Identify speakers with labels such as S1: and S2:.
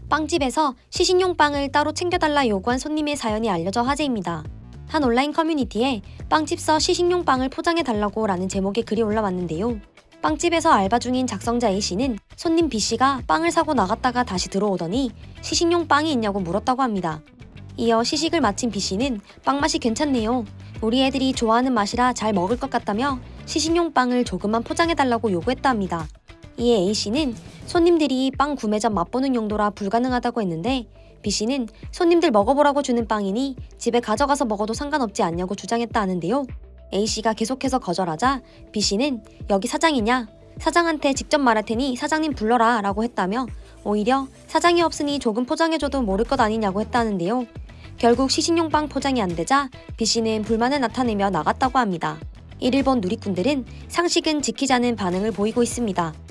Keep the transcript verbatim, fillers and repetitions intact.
S1: 빵집에서 시식용 빵을 따로 챙겨달라 요구한 손님의 사연이 알려져 화제입니다. 한 온라인 커뮤니티에 빵집서 시식용 빵을 포장해달라고 라는 제목의 글이 올라왔는데요. 빵집에서 알바 중인 작성자 A씨는 손님 B씨가 빵을 사고 나갔다가 다시 들어오더니 시식용 빵이 있냐고 물었다고 합니다. 이어 시식을 마친 B씨는 빵 맛이 괜찮네요. 우리 애들이 좋아하는 맛이라 잘 먹을 것 같다며 시식용 빵을 조금만 포장해달라고 요구했다 합니다. 이에 A씨는 손님들이 빵 구매전 맛보는 용도라 불가능하다고 했는데 B씨는 손님들 먹어보라고 주는 빵이니 집에 가져가서 먹어도 상관없지 않냐고 주장했다 하는데요. A씨가 계속해서 거절하자 B씨는 여기 사장이냐? 사장한테 직접 말할 테니 사장님 불러라 라고 했다며 오히려 사장이 없으니 조금 포장해줘도 모를 것 아니냐고 했다는데요. 결국 시식용 빵 포장이 안 되자 B씨는 불만을 나타내며 나갔다고 합니다. 이를 본 누리꾼들은 상식은 지키자는 반응을 보이고 있습니다.